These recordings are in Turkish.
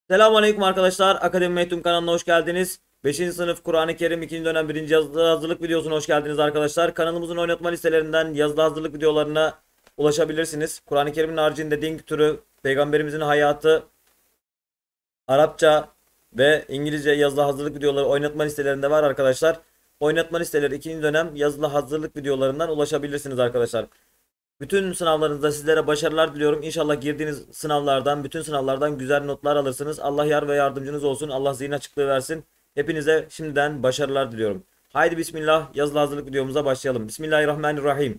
Selamünaleyküm arkadaşlar. Akademi Mehtum kanalına hoş geldiniz. 5. sınıf Kur'an-ı Kerim 2. dönem 1. yazılı hazırlık videosuna hoş geldiniz arkadaşlar. Kanalımızın oynatma listelerinden yazılı hazırlık videolarına ulaşabilirsiniz. Kur'an-ı Kerim'in haricinde din kültürü, peygamberimizin hayatı, Arapça ve İngilizce yazılı hazırlık videoları oynatma listelerinde var arkadaşlar. Oynatma listeleri 2. dönem yazılı hazırlık videolarından ulaşabilirsiniz arkadaşlar. Bütün sınavlarınızda sizlere başarılar diliyorum. İnşallah girdiğiniz sınavlardan, bütün sınavlardan güzel notlar alırsınız. Allah yar ve yardımcınız olsun. Allah zihin açıklığı versin. Hepinize şimdiden başarılar diliyorum. Haydi bismillah yazılı hazırlık videomuza başlayalım. Bismillahirrahmanirrahim.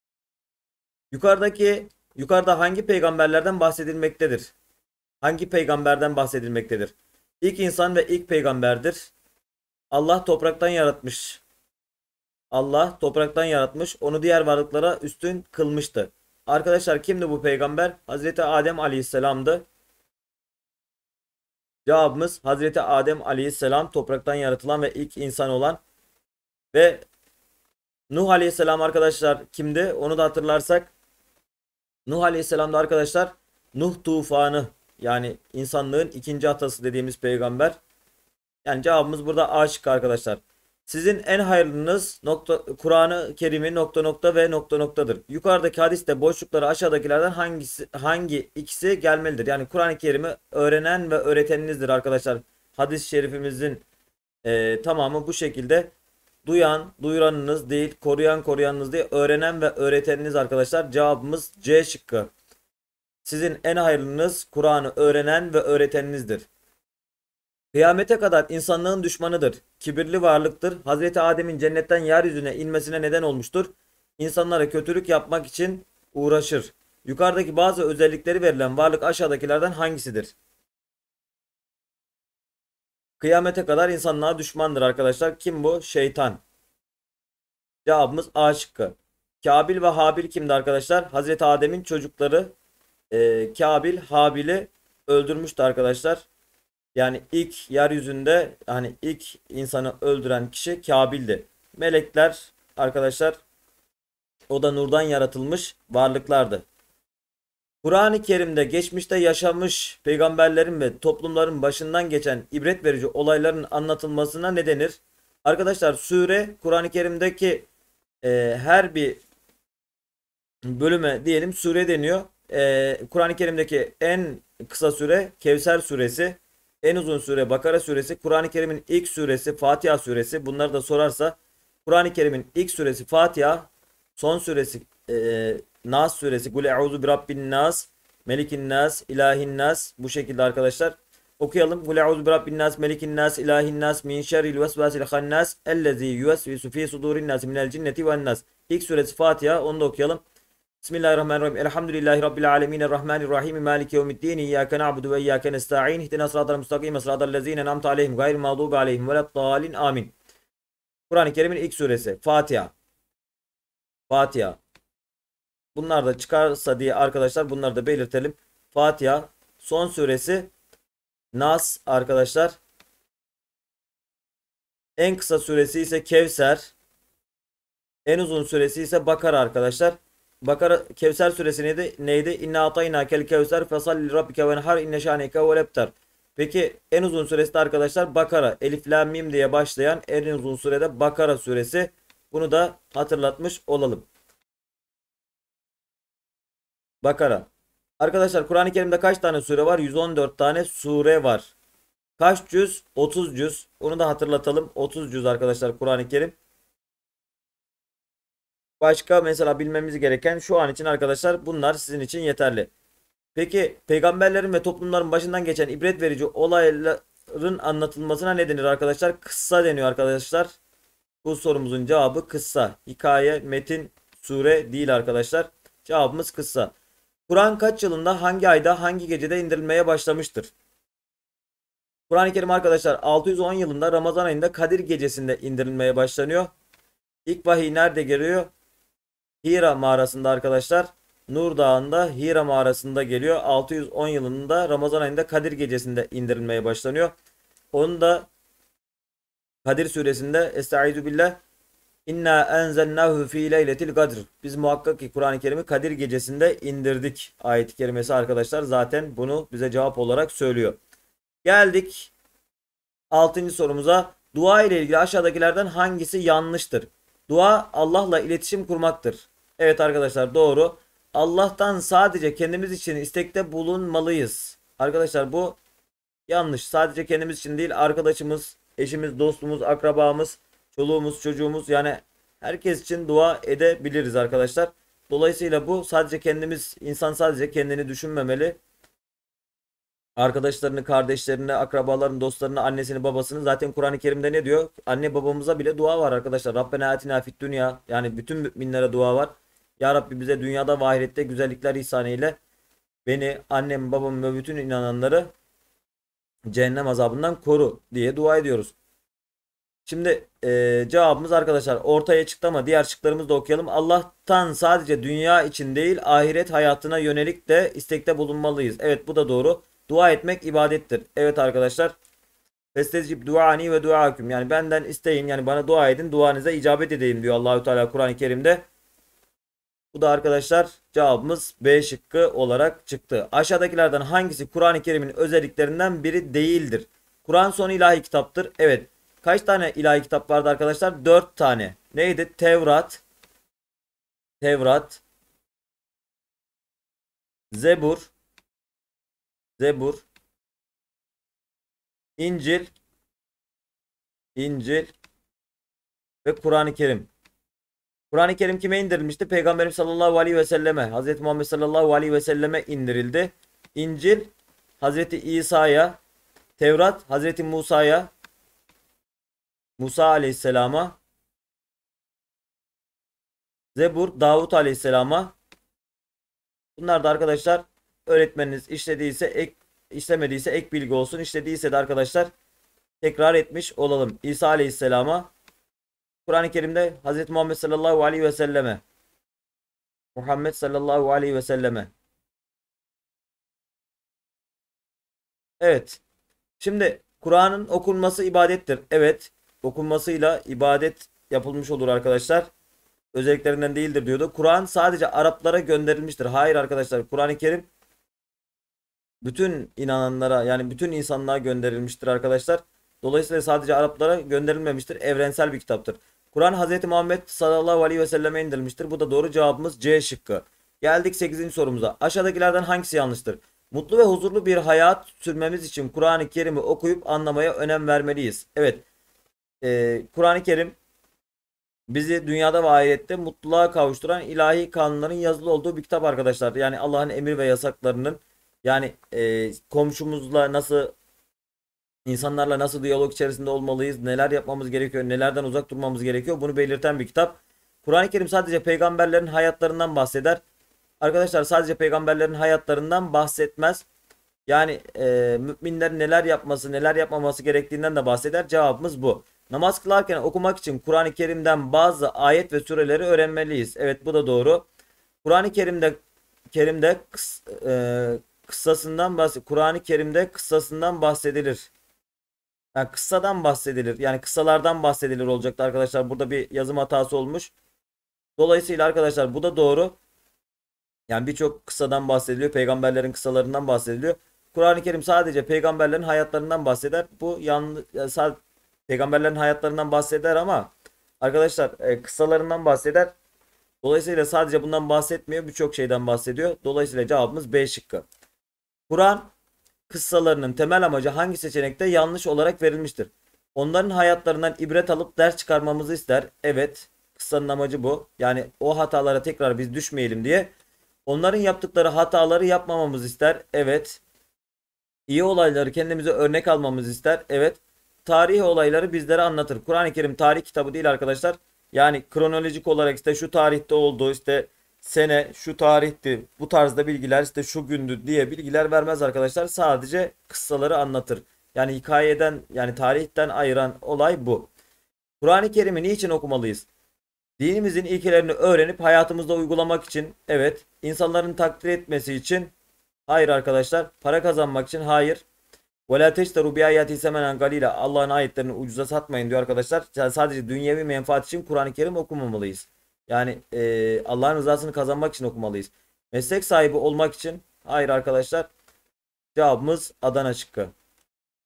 Yukarıda hangi peygamberlerden bahsedilmektedir? Hangi peygamberden bahsedilmektedir? İlk insan ve ilk peygamberdir. Allah topraktan yaratmış. Allah topraktan yaratmış, onu diğer varlıklara üstün kılmıştı. Arkadaşlar kimdi bu peygamber? Hazreti Adem Aleyhisselam'dı. Cevabımız Hazreti Adem Aleyhisselam topraktan yaratılan ve ilk insan olan ve Nuh Aleyhisselam arkadaşlar kimdi? Onu da hatırlarsak Nuh Aleyhisselam'da arkadaşlar Nuh tufanı yani insanlığın ikinci atası dediğimiz peygamber. Yani cevabımız burada A şıkkı arkadaşlar. Sizin en hayırlınız Kur'an-ı Kerim'i nokta nokta ve nokta noktadır. Yukarıdaki hadiste boşlukları aşağıdakilerden hangi ikisi gelmelidir? Yani Kur'an-ı Kerim'i öğrenen ve öğreteninizdir arkadaşlar. Hadis-i şerifimizin tamamı bu şekilde. Duyan, duyuranınız değil, koruyan, koruyanınız değil, öğrenen ve öğreteniniz arkadaşlar. Cevabımız C şıkkı. Sizin en hayırlınız Kur'an'ı öğrenen ve öğreteninizdir. Kıyamete kadar insanlığın düşmanıdır. Kibirli varlıktır. Hazreti Adem'in cennetten yeryüzüne inmesine neden olmuştur. İnsanlara kötülük yapmak için uğraşır. Yukarıdaki bazı özellikleri verilen varlık aşağıdakilerden hangisidir? Kıyamete kadar insanlığa düşmandır arkadaşlar. Kim bu? Şeytan. Cevabımız A şıkkı. Kabil ve Habil kimdi arkadaşlar? Hazreti Adem'in çocukları Kabil Habil'i öldürmüştü arkadaşlar. Yani ilk yeryüzünde hani ilk insanı öldüren kişi Kabil'di. Melekler arkadaşlar o da nurdan yaratılmış varlıklardı. Kur'an-ı Kerim'de geçmişte yaşamış peygamberlerin ve toplumların başından geçen ibret verici olayların anlatılmasına ne denir? Arkadaşlar sure Kur'an-ı Kerim'deki her bir bölüme diyelim sure deniyor. Kur'an-ı Kerim'deki en kısa sure Kevser suresi. En uzun sure Bakara suresi. Kur'an-ı Kerim'in ilk suresi Fatiha suresi. Bunları da sorarsa Kur'an-ı Kerim'in ilk suresi Fatiha. Son suresi Nas suresi. Kul e'uzu bi rabbin nas. Melikin nas. İlahin nas. Bu şekilde arkadaşlar. Okuyalım. Kul e'uzu bi rabbin nas. Melikin nas. İlahin nas. Min şerril vesvesil hannas. Ellezî yüvesvisu fî sudurin nas. Minel cinneti ven nas. İlk suresi Fatiha. Onu da okuyalım. Bismillahirrahmanirrahim. Elhamdülillahi Rabbil alemin. Errahmanirrahim. Maliki yevmiddin. İyyâke na'budu ve iyyâke nesta'in. İhdina sıratal müstakîm. Sıratal lezîne en'amte aleyhim. Gayril mağdûbi aleyhim veleddâlin. Amin. Kur'an-ı Kerim'in ilk suresi. Fatiha. Fatiha. Bunlar da çıkarsa diye arkadaşlar bunları da belirtelim. Fatiha. Son suresi Nas arkadaşlar. En kısa suresi ise Kevser. En uzun süresi ise Bakara arkadaşlar. Bakara Kevser suresi neydi? İnna atayna kel kevser fesalli rabbike venhar inne şaneke vel ebtar. Peki en uzun suresi de arkadaşlar Bakara. Elif lam mim diye başlayan en uzun surede Bakara suresi. Bunu da hatırlatmış olalım. Bakara. Arkadaşlar Kur'an-ı Kerim'de kaç tane sure var? 114 tane sure var. Kaç cüz? 30 cüz. Onu da hatırlatalım. 30 cüz arkadaşlar Kur'an-ı Kerim. Başka mesela bilmemiz gereken şu an için arkadaşlar bunlar sizin için yeterli. Peki peygamberlerin ve toplumların başından geçen ibret verici olayların anlatılmasına ne denir arkadaşlar? Kıssa deniyor arkadaşlar. Bu sorumuzun cevabı kıssa. Hikaye, metin, sure değil arkadaşlar. Cevabımız kıssa. Kur'an kaç yılında, hangi ayda, hangi gecede indirilmeye başlamıştır? Kur'an-ı Kerim arkadaşlar 610 yılında Ramazan ayında Kadir gecesinde indirilmeye başlanıyor. İlk vahiy nerede geliyor? Hira mağarasında arkadaşlar. Nur Dağı'nda Hira mağarasında geliyor. 610 yılında Ramazan ayında Kadir gecesinde indirilmeye başlanıyor. Onu da Kadir suresinde Estaizu billah İnna enzelnahu fi leyletil kadr. Biz muhakkak ki Kur'an-ı Kerim'i Kadir gecesinde indirdik. Ayet-i kerimesi arkadaşlar zaten bunu bize cevap olarak söylüyor. Geldik 6. sorumuza. Dua ile ilgili aşağıdakilerden hangisi yanlıştır? Dua Allah'la iletişim kurmaktır. Evet arkadaşlar, doğru. Allah'tan sadece kendimiz için istekte bulunmalıyız. Arkadaşlar bu yanlış. Sadece kendimiz için değil, arkadaşımız, eşimiz, dostumuz, akrabamız, çoluğumuz, çocuğumuz, yani herkes için dua edebiliriz arkadaşlar. Dolayısıyla bu sadece kendimiz, insan sadece kendini düşünmemeli. Arkadaşlarını, kardeşlerini, akrabalarını, dostlarını, annesini, babasını, zaten Kur'an-ı Kerim'de ne diyor? Anne babamıza bile dua var arkadaşlar. Rabbena atina fid dünya, yani bütün müminlere dua var. Ya Rabbi bize dünyada ve ahirette güzellikler ihsan eyle. Beni, annem, babamı ve bütün inananları cehennem azabından koru diye dua ediyoruz. Şimdi cevabımız arkadaşlar ortaya çıktı ama diğer şıklarımızı da okuyalım. Allah'tan sadece dünya için değil, ahiret hayatına yönelik de istekte bulunmalıyız. Evet, bu da doğru. Dua etmek ibadettir. Evet arkadaşlar. Festecib duani ve duakum. Yani benden isteyin, yani bana dua edin, duanıza icabet edeyim diyor Allahü Teala Kur'an-ı Kerim'de. Bu da arkadaşlar cevabımız B şıkkı olarak çıktı. Aşağıdakilerden hangisi Kur'an-ı Kerim'in özelliklerinden biri değildir? Kur'an son ilahi kitaptır. Evet. Kaç tane ilahi kitap vardı arkadaşlar? 4 tane. Neydi? Tevrat, Zebur, Zebur, İncil, İncil ve Kur'an-ı Kerim. Kur'an-ı Kerim kime indirilmişti? Peygamberimiz sallallahu aleyhi ve selleme, Hazreti Muhammed sallallahu aleyhi ve selleme indirildi. İncil Hazreti İsa'ya, Tevrat Hazreti Musa'ya, Musa aleyhisselama, Zebur Davut aleyhisselama. Bunlar da arkadaşlar öğretmeniniz işlediyse ek, işlemediyse ek bilgi olsun. İşlediyse de arkadaşlar tekrar etmiş olalım. İsa aleyhisselama, Kur'an-ı Kerim'de Hazreti Muhammed sallallahu aleyhi ve selleme, Muhammed sallallahu aleyhi ve selleme. Evet. Şimdi Kur'an'ın okunması ibadettir. Evet. Okunmasıyla ibadet yapılmış olur arkadaşlar. Özelliklerinden değildir diyordu. Kur'an sadece Araplara gönderilmiştir. Hayır arkadaşlar. Kur'an-ı Kerim bütün inananlara, yani bütün insanlığa gönderilmiştir arkadaşlar. Dolayısıyla sadece Araplara gönderilmemiştir. Evrensel bir kitaptır. Kur'an Hz. Muhammed sallallahu aleyhi ve selleme indirilmiştir. Bu da doğru cevabımız C şıkkı. Geldik 8. sorumuza. Aşağıdakilerden hangisi yanlıştır? Mutlu ve huzurlu bir hayat sürmemiz için Kur'an-ı Kerim'i okuyup anlamaya önem vermeliyiz. Evet. Kur'an-ı Kerim bizi dünyada ve ahirette mutluluğa kavuşturan ilahi kanunların yazılı olduğu bir kitap arkadaşlar. Yani Allah'ın emir ve yasaklarının, yani komşumuzla nasıl, insanlarla nasıl diyalog içerisinde olmalıyız, neler yapmamız gerekiyor, nelerden uzak durmamız gerekiyor, bunu belirten bir kitap. Kur'an-ı Kerim sadece peygamberlerin hayatlarından bahseder. Arkadaşlar sadece peygamberlerin hayatlarından bahsetmez. Yani müminlerin neler yapması, neler yapmaması gerektiğinden de bahseder. Cevabımız bu. Namaz kılarken okumak için Kur'an-ı Kerim'den bazı ayet ve sureleri öğrenmeliyiz. Evet, bu da doğru. Kur'an-ı Kerim'de kıssasından Kur'an-ı Kerim'de kıssasından bahsedilir. Yani kıssadan bahsedilir. Yani kıssalardan bahsedilir olacaktı arkadaşlar. Burada bir yazım hatası olmuş. Dolayısıyla arkadaşlar bu da doğru. Yani birçok kıssadan bahsediliyor. Peygamberlerin kıssalarından bahsediliyor. Kur'an-ı Kerim sadece peygamberlerin hayatlarından bahseder. Bu yanlış. Peygamberlerin hayatlarından bahseder ama arkadaşlar kıssalarından bahseder. Dolayısıyla sadece bundan bahsetmiyor. Birçok şeyden bahsediyor. Dolayısıyla cevabımız B şıkkı. Kur'an kıssalarının temel amacı hangi seçenekte yanlış olarak verilmiştir? Onların hayatlarından ibret alıp ders çıkarmamızı ister. Evet. Kıssanın amacı bu. Yani o hatalara tekrar biz düşmeyelim diye. Onların yaptıkları hataları yapmamamızı ister. Evet. İyi olayları kendimize örnek almamızı ister. Evet. Tarihi olayları bizlere anlatır. Kur'an-ı Kerim tarih kitabı değil arkadaşlar. Yani kronolojik olarak işte şu tarihte oldu, işte sene şu tarihti, bu tarzda bilgiler, işte şu gündü diye bilgiler vermez arkadaşlar. Sadece kıssaları anlatır. Yani hikayeden, yani tarihten ayıran olay bu. Kur'an-ı Kerim'i niçin okumalıyız? Dinimizin ilkelerini öğrenip hayatımızda uygulamak için, evet. İnsanların takdir etmesi için, hayır arkadaşlar. Para kazanmak için, hayır. Ve la teşteru bi ayati semenen galila. Allah'ın ayetlerini ucuza satmayın diyor arkadaşlar. Yani sadece dünyevi menfaat için Kur'an-ı Kerim okumamalıyız. Yani Allah'ın rızasını kazanmak için okumalıyız. Meslek sahibi olmak için, hayır arkadaşlar. Cevabımız Adana şıkkı.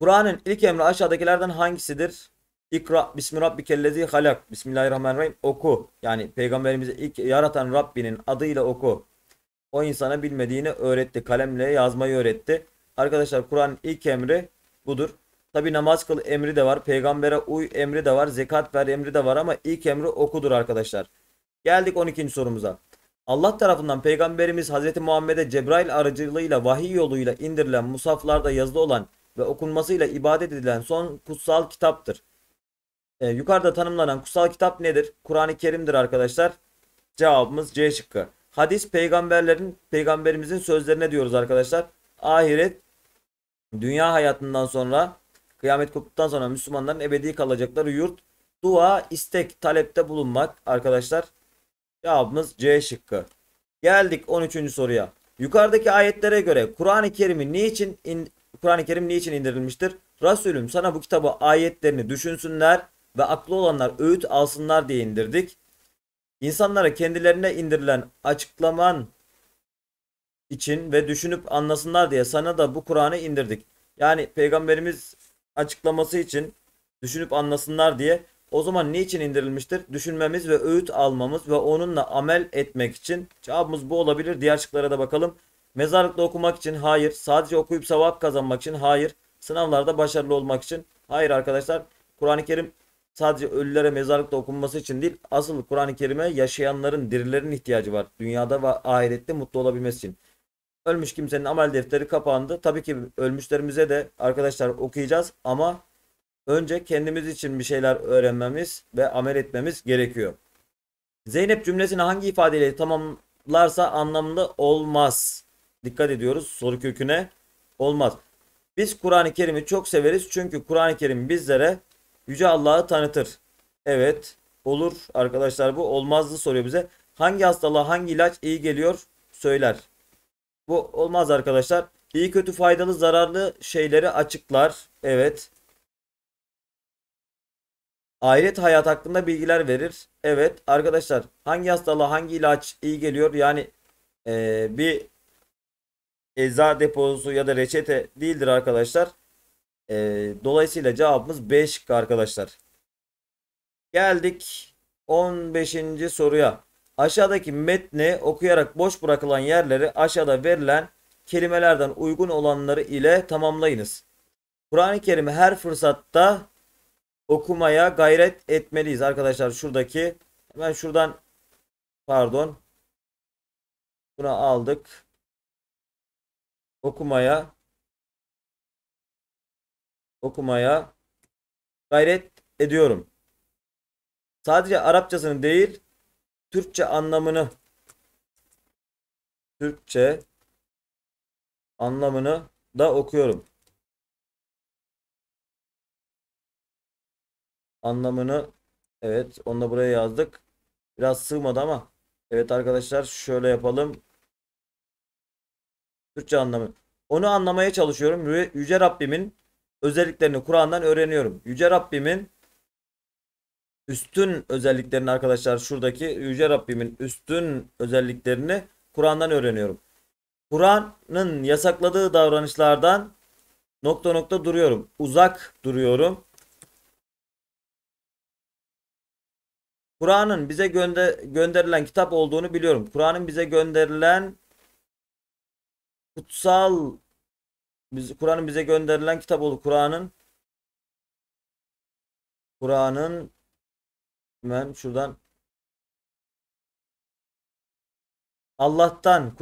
Kur'an'ın ilk emri aşağıdakilerden hangisidir? İkra bismi rabbikellezi halak. Bismillahirrahmanirrahim. Oku. Yani peygamberimizi ilk yaratan Rabbinin adıyla oku. O insana bilmediğini öğretti. Kalemle yazmayı öğretti. Arkadaşlar Kur'an'ın ilk emri budur. Tabi namaz kıl emri de var. Peygambere uy emri de var. Zekat ver emri de var ama ilk emri okudur arkadaşlar. Geldik 12. sorumuza. Allah tarafından Peygamberimiz Hazreti Muhammed'e Cebrail aracılığıyla vahiy yoluyla indirilen musaflarda yazılı olan ve okunmasıyla ibadet edilen son kutsal kitaptır. Yukarıda tanımlanan kutsal kitap nedir? Kur'an-ı Kerim'dir arkadaşlar. Cevabımız C şıkkı. Hadis peygamberimizin sözlerine diyoruz arkadaşlar. Ahiret dünya hayatından sonra kıyamet koptuktan sonra Müslümanların ebedi kalacakları yurt. Dua, istek, talepte bulunmak arkadaşlar. Cevabımız C şıkkı. Geldik 13. soruya. Yukarıdaki ayetlere göre Kur'an-ı Kerim niçin indirilmiştir? Resulüm sana bu kitabı ayetlerini düşünsünler ve aklı olanlar öğüt alsınlar diye indirdik. İnsanlara kendilerine indirilen açıklaman için ve düşünüp anlasınlar diye sana da bu Kur'an'ı indirdik. Yani peygamberimiz açıklaması için düşünüp anlasınlar diye. O zaman niçin indirilmiştir? Düşünmemiz ve öğüt almamız ve onunla amel etmek için. Cevabımız bu olabilir. Diğer şıklara da bakalım. Mezarlıkta okumak için hayır. Sadece okuyup sevap kazanmak için hayır. Sınavlarda başarılı olmak için hayır arkadaşlar. Kur'an-ı Kerim sadece ölülere mezarlıkta okunması için değil. Asıl Kur'an-ı Kerim'e yaşayanların, dirilerin ihtiyacı var. Dünyada ve ahirette mutlu olabilmesi için. Ölmüş kimsenin amel defteri kapandı. Tabii ki ölmüşlerimize de arkadaşlar okuyacağız ama önce kendimiz için bir şeyler öğrenmemiz ve amel etmemiz gerekiyor. Zeynep cümlesini hangi ifadeyle tamamlarsa anlamlı olmaz. Dikkat ediyoruz soru köküne. Olmaz. Biz Kur'an-ı Kerim'i çok severiz çünkü Kur'an-ı Kerim bizlere Yüce Allah'ı tanıtır. Evet, olur arkadaşlar, bu olmazdı soruyor bize. Hangi hastalığa hangi ilaç iyi geliyor söyler. Bu olmaz arkadaşlar. İyi kötü faydalı zararlı şeyleri açıklar. Evet. Ahiret hayat hakkında bilgiler verir. Evet arkadaşlar, hangi hastalığa hangi ilaç iyi geliyor? Yani bir eczacı deposu ya da reçete değildir arkadaşlar. Dolayısıyla cevabımız B şıkkı arkadaşlar. Geldik 15. soruya. Aşağıdaki metni okuyarak boş bırakılan yerleri aşağıda verilen kelimelerden uygun olanları ile tamamlayınız. Kur'an-ı Kerim'i her fırsatta okumaya gayret etmeliyiz arkadaşlar. Şuradaki hemen şuradan, pardon, bunu aldık. Okumaya gayret ediyorum. Sadece Arapçasını değil, Türkçe anlamını da okuyorum. Anlamını, evet, onu da buraya yazdık. Biraz sığmadı ama evet arkadaşlar, şöyle yapalım. Türkçe anlamı. Onu anlamaya çalışıyorum. Yüce Rabbimin özelliklerini Kur'an'dan öğreniyorum. Yüce Rabbimin üstün özelliklerini arkadaşlar, şuradaki Yüce Rabbimin üstün özelliklerini Kur'an'dan öğreniyorum. Kur'an'ın yasakladığı davranışlardan nokta nokta duruyorum. Uzak duruyorum. Kur'an'ın bize gönderilen kitap olduğunu biliyorum. Kur'an'ın bize gönderilen kutsal Kur'an'ın bize gönderilen kitap oldu. Kur'an'ın hemen şuradan Allah'tan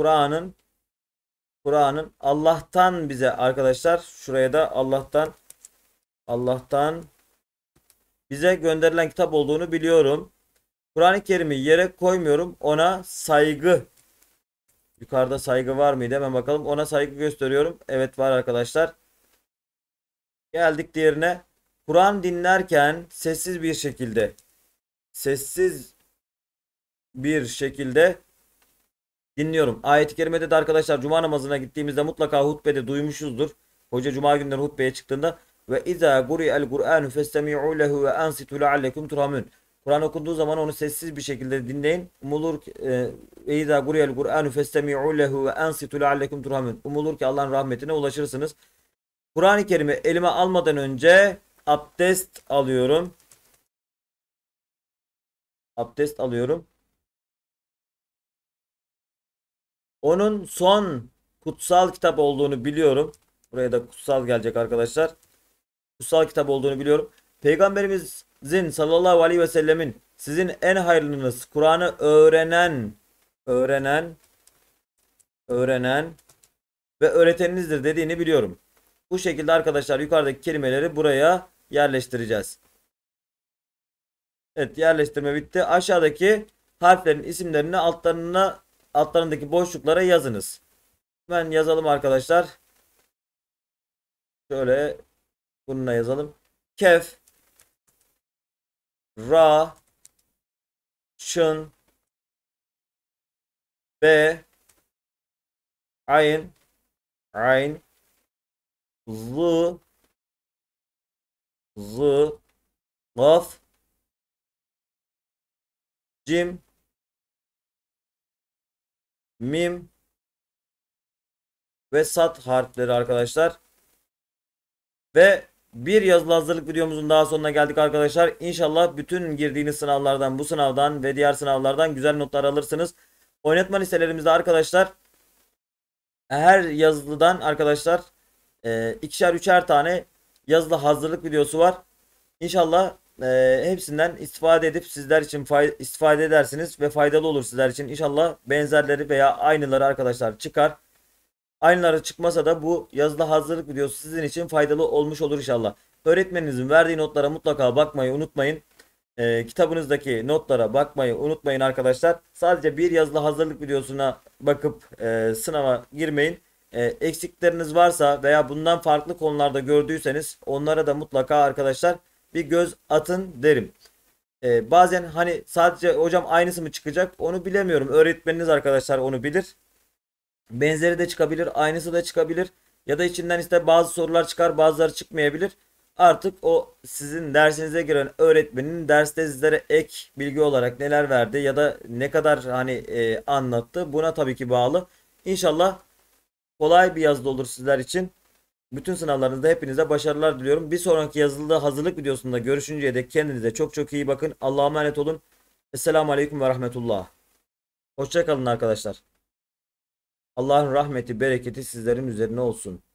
Allah'tan bize arkadaşlar, şuraya da Allah'tan bize gönderilen kitap olduğunu biliyorum. Kur'an-ı Kerim'i yere koymuyorum. Ona saygı. Yukarıda saygı var mıydı? Hemen bakalım. Ona saygı gösteriyorum. Evet, var arkadaşlar. Geldik diğerine. Kur'an dinlerken sessiz bir şekilde dinliyorum. Ayet-i kerimede de arkadaşlar cuma namazına gittiğimizde mutlaka hutbede duymuşuzdur. Hoca cuma günleri hutbeye çıktığında ve izâ guri'el Kur'anu festemi'û lehu ve ansitu leallekum turhamun. Kur'an okunduğu zaman onu sessiz bir şekilde dinleyin. Umulur ve izâ guri'el Kur'anu festemi'û lehu ve ansitu leallekum turhamun. Umulur ki Allah'ın rahmetine ulaşırsınız. Kur'an-ı Kerim'i elime almadan önce abdest alıyorum. Abdest alıyorum. Onun son kutsal kitap olduğunu biliyorum. Buraya da kutsal gelecek arkadaşlar. Kutsal kitap olduğunu biliyorum. Peygamberimizin sallallahu aleyhi ve sellemin sizin en hayırlınız Kur'an'ı öğrenen, öğrenen ve öğreteninizdir dediğini biliyorum. Bu şekilde arkadaşlar yukarıdaki kelimeleri buraya yerleştireceğiz. Evet, yerleştirme bitti. Aşağıdaki harflerin isimlerini altlarındaki boşluklara yazınız. Hemen yazalım arkadaşlar. Şöyle bununla yazalım. Kef, Ra, Şın, B, Ayn, Ayn, Z, Z, Gaf, Cim, Mim ve Sat harfleri arkadaşlar. Ve bir yazılı hazırlık videomuzun daha sonuna geldik arkadaşlar. İnşallah bütün girdiğiniz sınavlardan, bu sınavdan ve diğer sınavlardan güzel notlar alırsınız. Oynatma listelerimizde arkadaşlar her yazılıdan arkadaşlar ikişer üçer tane yazılı hazırlık videosu var. İnşallah hepsinden istifade edip sizler için istifade edersiniz ve faydalı olur sizler için. İnşallah benzerleri veya aynıları arkadaşlar çıkar. Aynıları çıkmasa da bu yazılı hazırlık videosu sizin için faydalı olmuş olur inşallah. Öğretmeninizin verdiği notlara mutlaka bakmayı unutmayın. Kitabınızdaki notlara bakmayı unutmayın arkadaşlar. Sadece bir yazılı hazırlık videosuna bakıp sınava girmeyin. Eksikleriniz varsa veya bundan farklı konularda gördüyseniz onlara da mutlaka arkadaşlar bir göz atın derim. Bazen hani sadece hocam aynısı mı çıkacak onu bilemiyorum. Öğretmeniniz arkadaşlar onu bilir. Benzeri de çıkabilir, aynısı da çıkabilir. Ya da içinden işte bazı sorular çıkar, bazıları çıkmayabilir. Artık o sizin dersinize giren öğretmenin derste sizlere ek bilgi olarak neler verdi ya da ne kadar hani anlattı. Buna tabii ki bağlı. İnşallah kolay bir yazılı olur sizler için. Bütün sınavlarınızda hepinize başarılar diliyorum. Bir sonraki yazılı hazırlık videosunda görüşünceye dek kendinize çok çok iyi bakın. Allah'a emanet olun. Esselamu Aleyküm ve Rahmetullah. Hoşça kalın arkadaşlar. Allah'ın rahmeti, bereketi sizlerin üzerine olsun.